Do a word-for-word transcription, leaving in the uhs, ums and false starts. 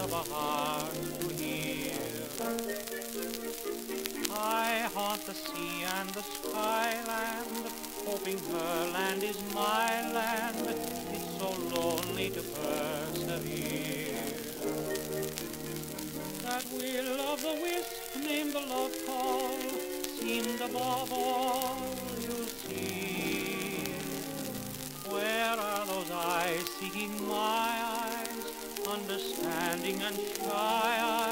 of a heart to hear. I haunt the sea and the skyland, hoping her land is my land. It's so lonely to persevere. That will of the wisp named the love call seemed above all you see. Where are those eyes seeking my eyes, understanding and shy eyes?